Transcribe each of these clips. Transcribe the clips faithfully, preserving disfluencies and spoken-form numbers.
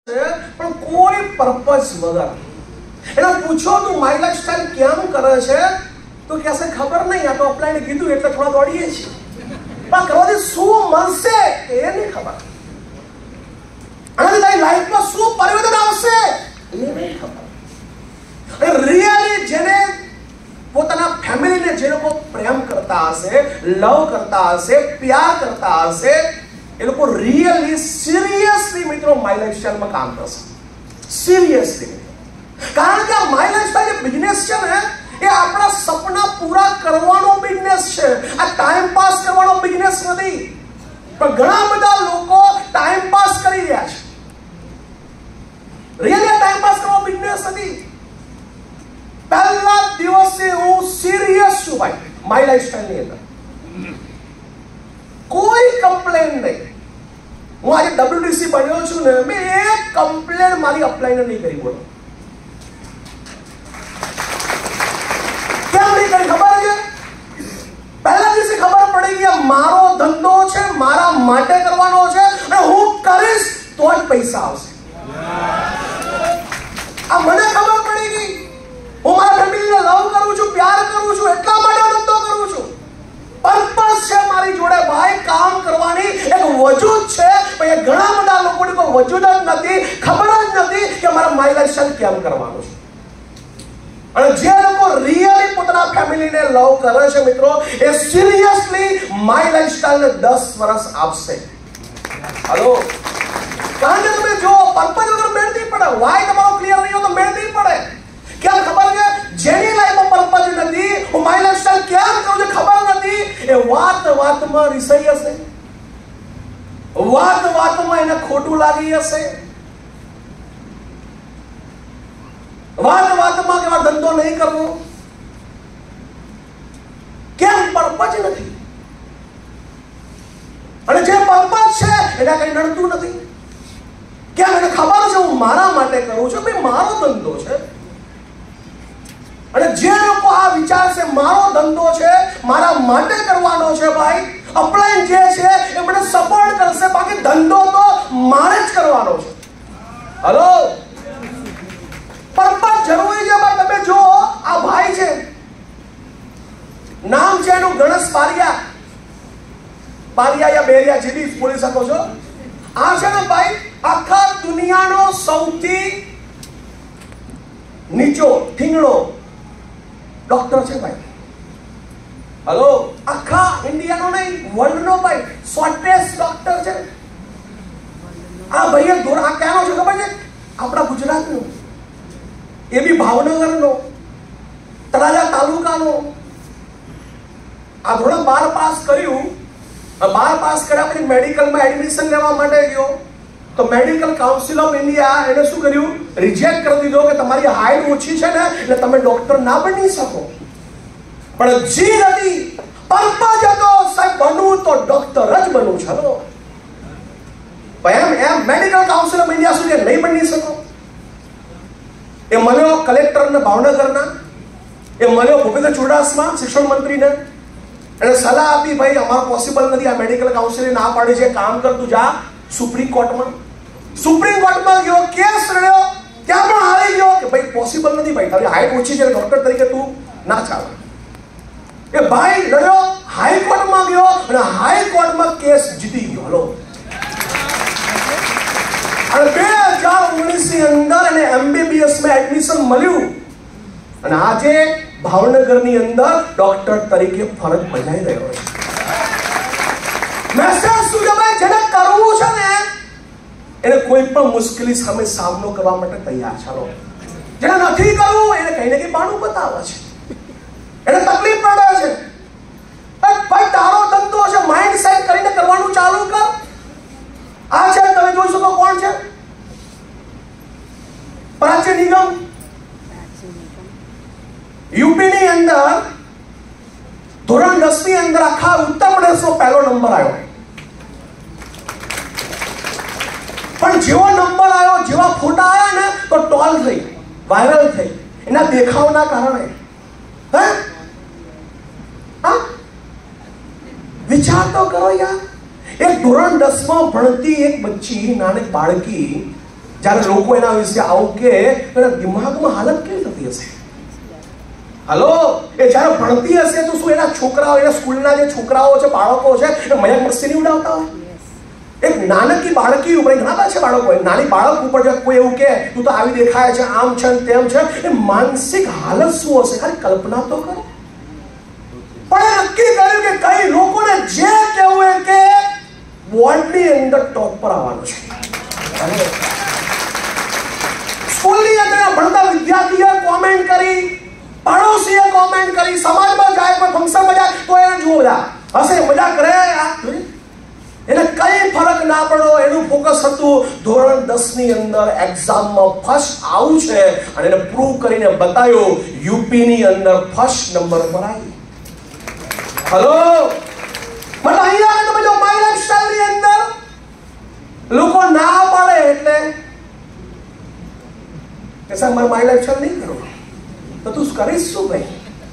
પણ કોઈ પર્પસ વગર એને પૂછો તું માય લાઈફસ્ટાઈલ કેમ કરે છે તો કહેશે ખબર નહીં, આ તો અપ્લાયને કીધું એટલે થોડા દોડીએ છીએ, પણ કરવાથી શું મળશે એ નહીં ખબર, આનાથી તારી લાઈફમાં શું પરિવર્તન આવશે એ નહીં ખબર. અને રિયલી જેને પોતાના ફેમિલીને જે લોકો પ્રેમ કરતા હશે, લવ કરતા હશે, પ્યાર કરતા હશે, એ લોકો રિયલી સિરિયસલી મિત્રો માય લાઈફસ્ટાઈલમાં કામ કરશે, સિરિયસલી. કારણ કે આ માય લાઈફસ્ટાઈલ જે બિઝનેસ છે ને એ આપણા સપના પૂરા કરવાનો બિઝનેસ છે, આ ટાઈમ પાસ કરવાનો બિઝનેસ નથી. પણ ઘણા બધા લોકો ટાઈમ પાસ કરી રહ્યા છે, રિયલી ટાઈમ પાસ કરવાનો બિઝનેસ નથી. પહેલા દિવસે હું સિરિયસ છું ભાઈ માય લાઈફસ્ટાઈલ ની અંદર, કોઈ કમ્પ્લેન નહીં. હું આજે ડબ્લ્યુડીસી બન્યો છું ને, મેં એક કમ્પ્લેન મારી અપ્લાયને નહીં કરી. બોલો કેમ નહીં કરી? ખબર છે, પહેલા દિવસે ખબર પડી કે મારો ધંધો છે, મારા માટે કરવાનો છે અને હું કરીશ તો જ પૈસા આવશે. આ મને ખબર પડી ગઈ. હું મારા ફેમિલીને લવ કરું છું, પ્યાર કરું છું, એટલા માટે ધંધો કરું છું. પર્પસ છે મારી જોડે ભાઈ, કામ કરવાની એક વજૂદ છે. પણ ઘણા બધા લોકોને કોઈ વજૂદ જ નથી, ખબર જ નથી કે મારા માય લાઈફસ્ટાઈલ કેમ કરવાનું છે. અને જે લોકો રિયલી પોતાના ફેમિલીને લવ કરે છે મિત્રો, એ સિરિયસલી માય લાઈફસ્ટાઈલને દસ વર્ષ આપશે. હલો, કારણ કે તમે જો પર્પસ વગર મેળ નહીં પડે, વાય તમારો ક્લિયર નહીં હોય તો મેળ નહીં પડે. કેમ ખબર છે? જેની લાઈફમાં પર્પસ નથી, હું માય લાઈફસ્ટાઈલ કેમ કરું છું ખબર નથી, એ વાત વાતમાં રિસાઈ હશે, વાત વાતમાં એને ખોટું લાગી હશે, વાત વાતમાં કે ધંધો નહીં કરવો. કેમ? પર્પસ નથી. અને જે પર્પસ છે એને કઈ નડતું નથી. કેમ? એને ખબર છે હું મારા માટે કરું છું, ભાઈ મારો ધંધો છે. અને જે લોકો આ વિચારશે મારો ધંધો છે, મારા માટે કરવાનો છે ભાઈ, અપ્લાય જે છે એ મને સપોર્ટ કરશે, બાકી ધંધો તો મારે જ કરવાનો છે. હલો, પર્પસ જરૂરી છે ભાઈ. તમે જો આ ભાઈ છે, નામ છે એનું ગણેશ પારિયા, પારિયા યા બેરિયા જે બી બોલી શકો છો. આ છે ને ભાઈ આખા દુનિયાનો સૌથી નીચો ઠીંગણો ડોક્ટર છે ભાઈ. હલો, આખા ઇન્ડિયાનો નહીં, વર્લ્ડનો ભાઈ શોર્ટેસ્ટ ડોક્ટર છે. આ ભાઈએ દોર આ ક્યાંનો છે ખબર છે? આપણા ગુજરાતનો, એ બી ભાવનગરનો, તળાજા તાલુકાનો. આ ધોરણ બાર પાસ કર્યું, બાર પાસ કર્યા પછી મેડિકલમાં એડમિશન લેવા માટે ગયો તો મેડિકલ કાઉન્સિલ ઓફ ઇન્ડિયા એને શું કર્યું? રિજેક્ટ કરી દીધો કે તમારી હાઈટ ઓછી છે ને એટલે તમે ડોક્ટર ના બની શકો. પણ જી નથી, પર્પસ હતો સાહેબ બનવું તો ડોક્ટર જ બનવું. ચલો એમ એમ મેડિકલ કાઉન્સિલ ઓફ ઇન્ડિયા સુધી નહીં બની શકો. એ મળ્યો કલેક્ટરને ભાવનગરના, એ મળ્યો ભૂપેન્દ્ર ચુડાસમા શિક્ષણ મંત્રીને, એને સલાહ આપી ભાઈ અમારો પોસિબલ નથી, આ મેડિકલ કાઉન્સિલે ના પાડી છે, કામ કર તું જા સુપ્રીમ કોર્ટમાં. સુપ્રીમ કોર્ટમાં ગયો, કેસ લડ્યો, ત્યાં પણ હારી ગયો કે ભાઈ પોસિબલ નથી ભાઈ, તારી હાઈટ ઓછી છે, ડોક્ટર તરીકે તું ના ચાલે. એ ભાઈ લડ્યો, હાઈકોર્ટમાં ગયો અને હાઈકોર્ટમાં કેસ જીતી ગયો. હલો, અને બે હજાર ઓગણીસ ની અંદર એને એમબીબીએસ માં એડમિશન મળ્યું અને આજે ભાવનગરની અંદર ડોક્ટર તરીકે ફરજ બજાવી રહ્યો છે. મેસેજ શું છે ભાઈ? જેને કરવું છે ને એને કોઈ પણ મુશ્કેલી સામે સામનો કરવા માટે તૈયાર. ચાલો, જેને નથી કરવું એને કઈ ને કઈ બાણું બતાવે છે, એને તકલીફ પડે છે. ભાઈ તારો ધંધો છે, માઇન્ડ સેટ કરીને કરવાનું ચાલુ કર. આ છે તમે જોઈ શકો કોણ છે? પ્રાચી નિગમ. યુપી ની અંદર ધોરણ દસ ની અંદર આખા ઉત્તર પ્રદેશનો પહેલો નંબર આવ્યો. પણ જેવો નંબર આવ્યો, જેવા ફોટા આવ્યા ને તો ટોલ થઈ, વાયરલ થઈ એના દેખાવના કારણે. હે હા, વિચાર તો કરો યાર. એક ધોરણ દસ માં ભણતી એક બચ્ચી, નાની બાળકી જ્યારે લોકો એના વિશે આવું કે એના દિમાગમાં હાલત કેવી થતી હશે? હલો, એ જ્યારે ભણતી હશે તો શું એના છોકરાઓ, એના સ્કૂલના જે છોકરાઓ છે, બાળકો છે, એ મજાક મસ્તી નહીં ઉડાવતા હોય? એક નાનકી બાળકી ઉપર, ઘણા બધા છે બાળકો, નાની બાળક ઉપર જો કોઈ એવું કે તું તો આવી દેખાય છે, આમ છે તેમ છે, એ માનસિક હાલત શું હશે? ખાલી કલ્પના તો કરો. પણ નક્કી કર્યું કે કઈ લોકોને જે કહેવું એ કે બોર્ડની અંદર ટોપ પર આવવાનું છે. સ્કૂલની અંદર ભણતા વિદ્યાર્થીએ કોમેન્ટ કરી, પડોશીએ કોમેન્ટ કરી, સમાજમાં જાય, કોઈ ફંક્શનમાં જાય તો એને જુઓ, બધા હશે, મજા કરે, એને કઈ ફરક ના પડ્યો. એનું ફોકસ હતું ધોરણ દસ ની અંદર એક્ઝામમાં ફર્સ્ટ આવું છે અને એને પ્રૂવ કરીને બતાવ્યું યુપી ની અંદર ફર્સ્ટ નંબર પર આવી. હલો, મને અહીંયા તમે જો માય લાઈફસ્ટાઈલ ની અંદર લોકો ના પાડે એટલે કે સાહેબ મારે માય લાઈફસ્ટાઈલ નહીં કરવું, તો તું કરીશ શું ભાઈ?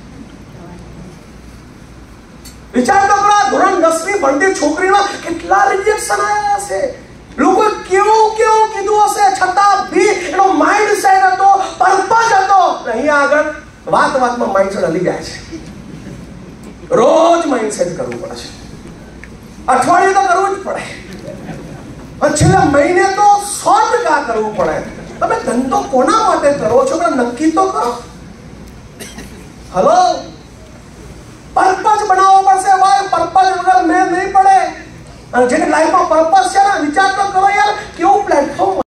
વિચાર તો કરો, ધોરણ દસ ની ભણતી છોકરીમાં કેટલા રિજેક્શન આવ્યા હશે, લોકો કેવું કેવું કીધું હશે, છતાં બી એનો માઇન્ડ સેટ હતો, પર્પઝ હતો. અહીંયા આગળ વાત વાતમાં માઇન્ડ સેટ હલી જાય છે. રોજ માઇન્ડ સેટ કરવું પડે છે, અઠવાડિયે તો કરવું જ પડે, છેલ્લા મહિને તો સો ટકા કરવું પડે. તમે ધંધો કોના માટે કરો છો નક્કી તો કરો. હલો, પર્પઝ બનાવવો પડશે ભાઈ, પર્પઝ વગર મેં નહીં પડે. અને જેની લાઈફમાં પર્પઝ છે ને, વિચાર તો કરો યાર, કેવું પ્લેટફોર્મ